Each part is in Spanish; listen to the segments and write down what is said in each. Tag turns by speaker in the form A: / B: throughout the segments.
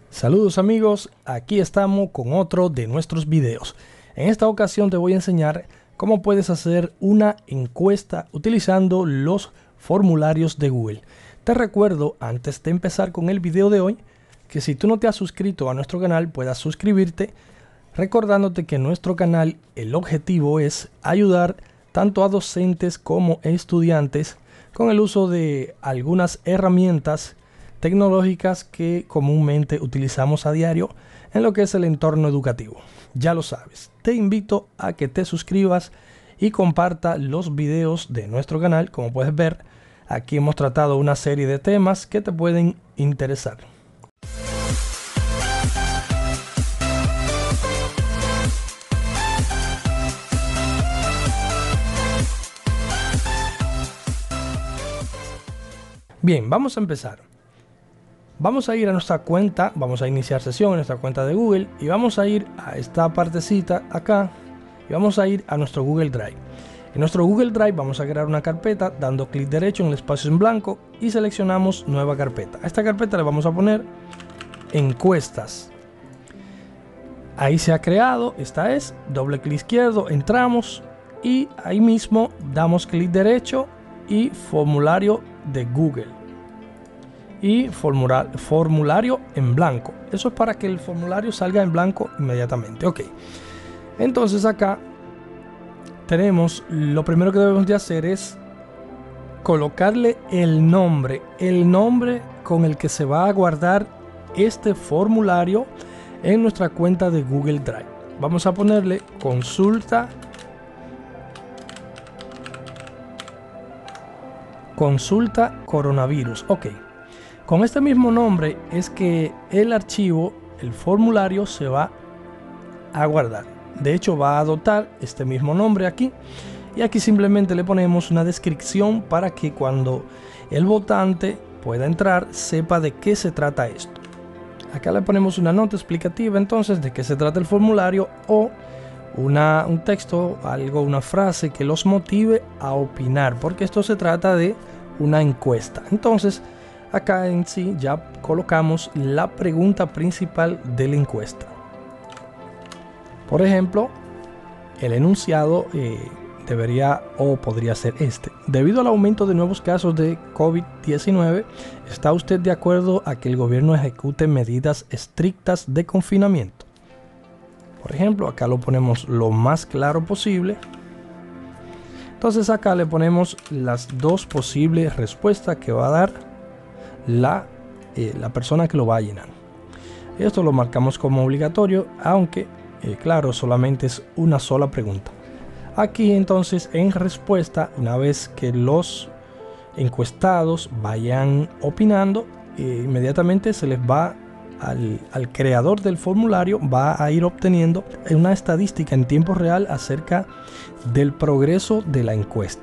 A: Saludos amigos, aquí estamos con otro de nuestros videos. En esta ocasión te voy a enseñar cómo puedes hacer una encuesta utilizando los formularios de Google. Te recuerdo, antes de empezar con el video de hoy, que si tú no te has suscrito a nuestro canal, puedas suscribirte, recordándote que nuestro canal, el objetivo es ayudar tanto a docentes como a estudiantes con el uso de algunas herramientas tecnológicas que comúnmente utilizamos a diario en lo que es el entorno educativo. Ya lo sabes, te invito a que te suscribas y comparta los videos de nuestro canal. Como puedes ver, aquí hemos tratado una serie de temas que te pueden interesar. Bien, vamos a empezar. Vamos a ir a nuestra cuenta, vamos a iniciar sesión en nuestra cuenta de Google y vamos a ir a esta partecita acá y vamos a ir a nuestro Google Drive. En nuestro Google Drive vamos a crear una carpeta dando clic derecho en el espacio en blanco y seleccionamos nueva carpeta. A esta carpeta le vamos a poner encuestas. Ahí se ha creado, esta es, doble clic izquierdo, entramos y ahí mismo damos clic derecho y formulario de Google. Y formulario en blanco. Eso es para que el formulario salga en blanco inmediatamente. Ok, entonces acá tenemos, lo primero que debemos de hacer es colocarle el nombre con el que se va a guardar este formulario en nuestra cuenta de Google Drive. Vamos a ponerle consulta coronavirus. Ok, con este mismo nombre es que el archivo, el formulario, se va a guardar. De hecho, va a adoptar este mismo nombre aquí. Y aquí simplemente le ponemos una descripción para que cuando el votante pueda entrar, sepa de qué se trata esto. Acá le ponemos una nota explicativa entonces de qué se trata el formulario o un texto, algo, una frase que los motive a opinar, porque esto se trata de una encuesta. Entonces, acá en sí ya colocamos la pregunta principal de la encuesta. Por ejemplo, el enunciado debería o podría ser este: debido al aumento de nuevos casos de COVID-19, ¿está usted de acuerdo a que el gobierno ejecute medidas estrictas de confinamiento? Por ejemplo, acá lo ponemos lo más claro posible. Entonces acá le ponemos las dos posibles respuestas que va a dar la persona que lo va a llenar. Esto lo marcamos como obligatorio, aunque claro, solamente es una sola pregunta. Aquí entonces en respuesta, una vez que los encuestados vayan opinando, inmediatamente se les va al creador del formulario, va a ir obteniendo una estadística en tiempo real acerca del progreso de la encuesta.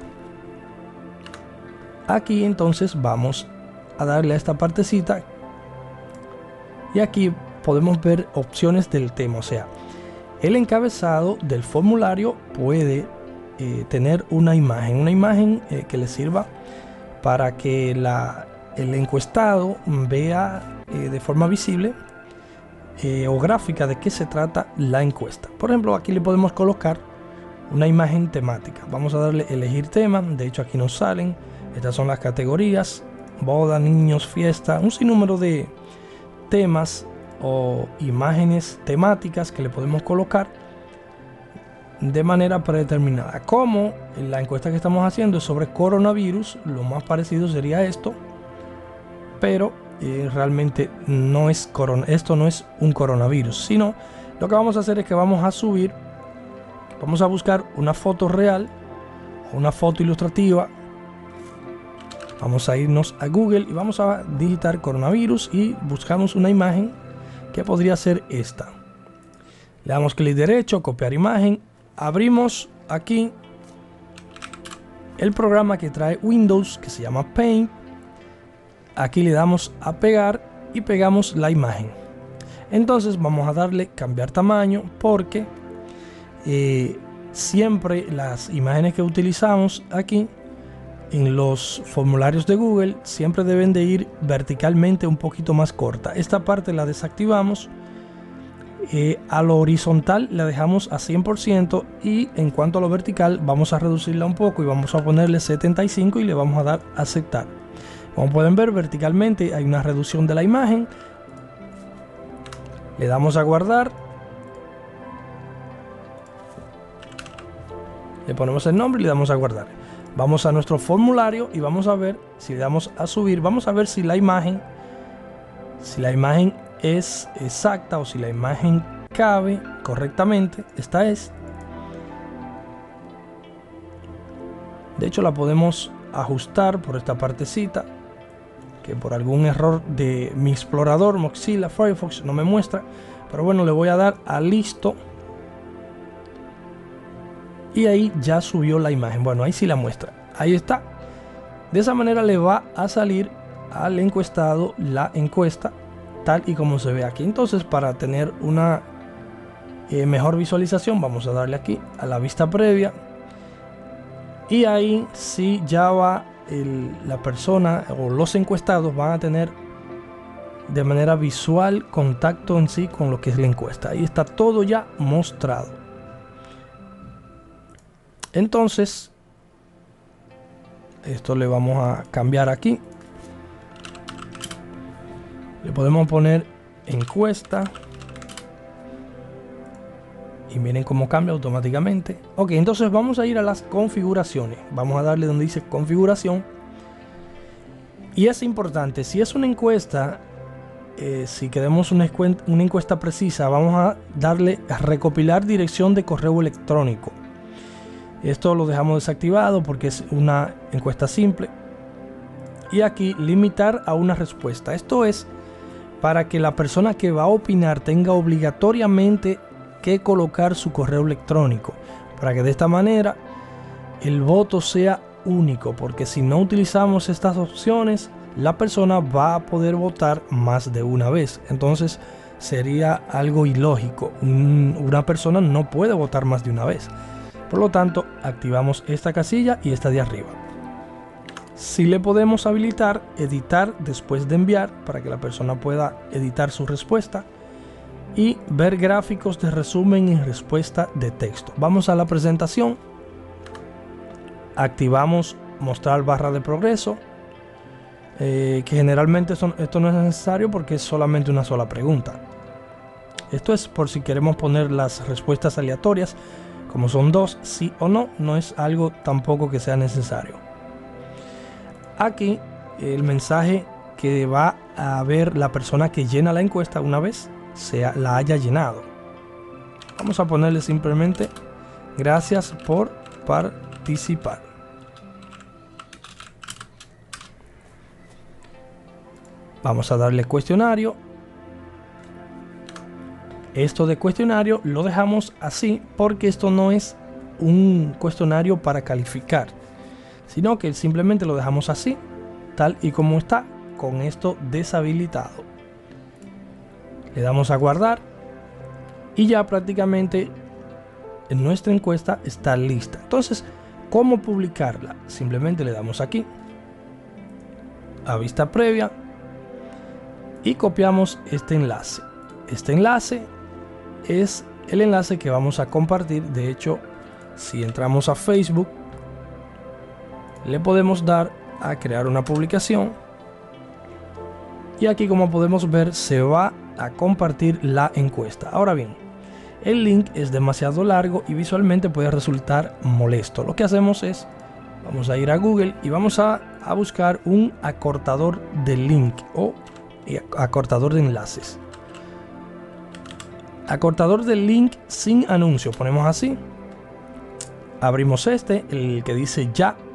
A: Aquí entonces vamos a darle a esta partecita y aquí podemos ver opciones del tema. O sea, el encabezado del formulario puede tener una imagen que le sirva para que el encuestado vea de forma visible o gráfica de qué se trata la encuesta. Por ejemplo, aquí le podemos colocar una imagen temática. Vamos a darle elegir tema. De hecho, aquí nos salen, estas son las categorías: boda, niños, fiesta, un sinnúmero de temas o imágenes temáticas que le podemos colocar de manera predeterminada. Como la encuesta que estamos haciendo es sobre coronavirus, lo más parecido sería esto, pero realmente no es esto no es un coronavirus, sino lo que vamos a hacer es que vamos a buscar una foto real o una foto ilustrativa. Vamos a irnos a Google y vamos a digitar coronavirus y buscamos una imagen que podría ser esta. Le damos clic derecho, copiar imagen, abrimos aquí el programa que trae Windows que se llama Paint. Aquí le damos a pegar y pegamos la imagen. Entonces vamos a darle cambiar tamaño, porque siempre las imágenes que utilizamos aquí en los formularios de Google siempre deben de ir verticalmente un poquito más corta. Esta parte la desactivamos. A lo horizontal la dejamos a 100% y en cuanto a lo vertical vamos a reducirla un poco y vamos a ponerle 75 y le vamos a dar a aceptar. Como pueden ver, verticalmente hay una reducción de la imagen. Le damos a guardar. Le ponemos el nombre y le damos a guardar. Vamos a nuestro formulario y vamos a ver, si le damos a subir, vamos a ver si la imagen es exacta o si la imagen cabe correctamente. Esta es. De hecho, la podemos ajustar por esta partecita, que por algún error de mi explorador Mozilla Firefox no me muestra. Pero bueno, le voy a dar a listo. Y ahí ya subió la imagen. Bueno, ahí sí la muestra. Ahí está. De esa manera le va a salir al encuestado la encuesta tal y como se ve aquí. Entonces, para tener una mejor visualización, vamos a darle aquí a la vista previa. Y ahí sí ya va la persona o los encuestados van a tener de manera visual contacto en sí con lo que es la encuesta. Ahí está todo ya mostrado. Entonces, esto le vamos a cambiar aquí. Le podemos poner encuesta. Y miren cómo cambia automáticamente. Ok, entonces vamos a ir a las configuraciones. Vamos a darle donde dice configuración. Y es importante, si es una encuesta, si queremos una encuesta precisa, vamos a darle a recopilar dirección de correo electrónico. Esto lo dejamos desactivado porque es una encuesta simple. Y aquí limitar a una respuesta. Esto es para que la persona que va a opinar tenga obligatoriamente que colocar su correo electrónico, para que de esta manera el voto sea único, porque si no utilizamos estas opciones, la persona va a poder votar más de una vez. Entonces sería algo ilógico. Una persona no puede votar más de una vez. Por lo tanto, activamos esta casilla y esta de arriba. Si le podemos habilitar editar después de enviar, para que la persona pueda editar su respuesta, y ver gráficos de resumen y respuesta de texto. Vamos a la presentación, activamos mostrar barra de progreso, que generalmente esto no es necesario porque es solamente una sola pregunta. Esto es por si queremos poner las respuestas aleatorias, como son dos, sí o no, no es algo tampoco que sea necesario. Aquí el mensaje que va a ver la persona que llena la encuesta una vez la haya llenado. Vamos a ponerle simplemente gracias por participar. Vamos a darle cuestionario. Esto de cuestionario lo dejamos así porque esto no es un cuestionario para calificar, sino que simplemente lo dejamos así, tal y como está, con esto deshabilitado. Le damos a guardar y ya prácticamente nuestra encuesta está lista. Entonces, ¿cómo publicarla? Simplemente le damos aquí a vista previa y copiamos este enlace. Este enlace es el enlace que vamos a compartir. De hecho, si entramos a Facebook, le podemos dar a crear una publicación y aquí, como podemos ver, se va a compartir la encuesta. Ahora bien, el link es demasiado largo y visualmente puede resultar molesto. Lo que hacemos es, vamos a ir a Google y vamos a buscar un acortador de link o acortador de enlaces. Acortador de link sin anuncio, ponemos así. Abrimos el que dice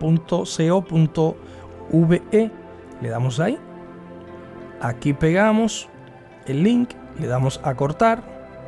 A: ya.co.ve, le damos ahí. Aquí pegamos el link, le damos a cortar.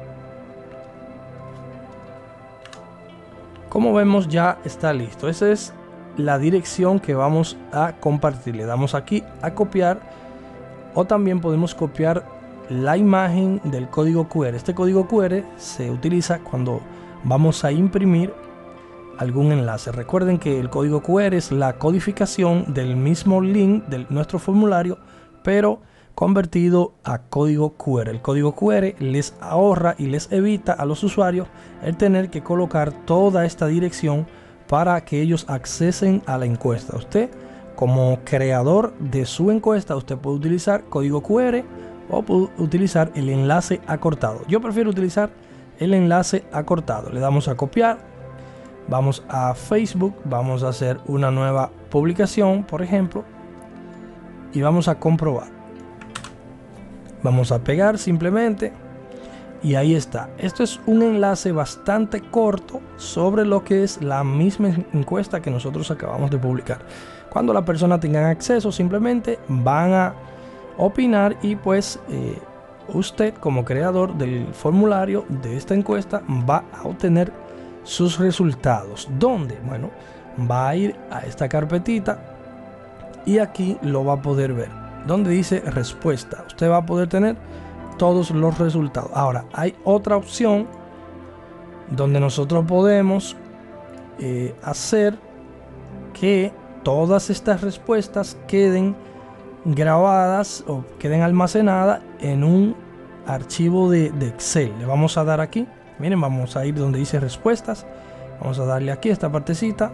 A: Como vemos, ya está listo. Esa es la dirección que vamos a compartir. Le damos aquí a copiar, o también podemos copiar la imagen del código QR. Este código QR se utiliza cuando vamos a imprimir algún enlace. Recuerden que el código QR es la codificación del mismo link de nuestro formulario, pero convertido a código QR. El código QR les ahorra y les evita a los usuarios el tener que colocar toda esta dirección para que ellos accesen a la encuesta. Usted, como creador de su encuesta, usted puede utilizar código QR o puede utilizar el enlace acortado. Yo prefiero utilizar el enlace acortado. Le damos a copiar, vamos a Facebook, vamos a hacer una nueva publicación, por ejemplo, y vamos a comprobar. Vamos a pegar simplemente y ahí está. Esto es un enlace bastante corto sobre lo que es la misma encuesta que nosotros acabamos de publicar. Cuando la persona tenga acceso, simplemente van a opinar y pues usted, como creador del formulario de esta encuesta, va a obtener sus resultados. ¿Dónde? Bueno, va a ir a esta carpetita y aquí lo va a poder ver, donde dice respuesta. Usted va a poder tener todos los resultados. Ahora, hay otra opción donde nosotros podemos hacer que todas estas respuestas queden grabadas o queden almacenadas en un archivo de Excel. Le vamos a dar aquí, miren, vamos a ir donde dice respuestas, vamos a darle aquí esta partecita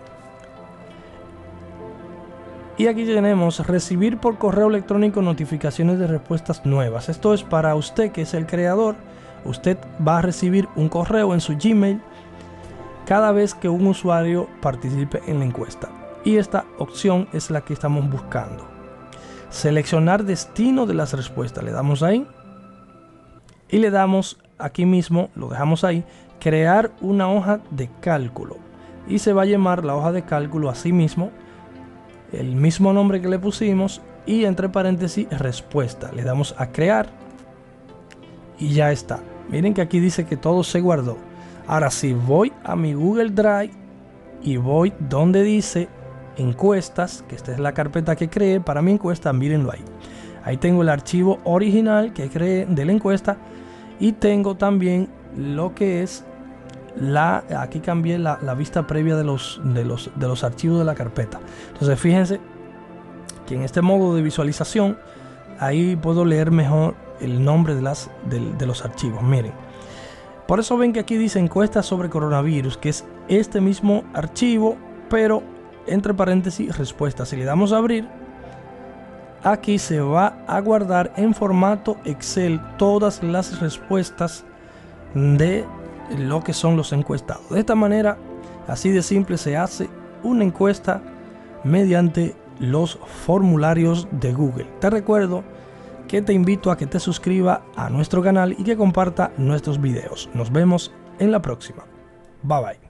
A: y aquí tenemos recibir por correo electrónico notificaciones de respuestas nuevas. Esto es para usted, que es el creador. Usted va a recibir un correo en su Gmail cada vez que un usuario participe en la encuesta, y esta opción es la que estamos buscando. Seleccionar destino de las respuestas, le damos ahí y le damos aquí mismo, lo dejamos ahí, crear una hoja de cálculo, y se va a llamar la hoja de cálculo así mismo, el mismo nombre que le pusimos, y entre paréntesis respuesta. Le damos a crear y ya está. Miren que aquí dice que todo se guardó. Ahora, si voy a mi Google Drive y voy donde dice encuestas, que esta es la carpeta que creé para mi encuesta, mírenlo ahí. Ahí tengo el archivo original que creé de la encuesta, y tengo también lo que es aquí cambié la vista previa de los archivos de la carpeta. Entonces fíjense que en este modo de visualización ahí puedo leer mejor el nombre de los archivos. Miren, por eso ven que aquí dice encuesta sobre coronavirus, que es este mismo archivo, pero entre paréntesis respuesta. Si le damos a abrir, aquí se va a guardar en formato Excel todas las respuestas de lo que son los encuestados. De esta manera, así de simple, se hace una encuesta mediante los formularios de Google. Te recuerdo que te invito a que te suscribas a nuestro canal y que comparta nuestros videos. Nos vemos en la próxima. Bye bye.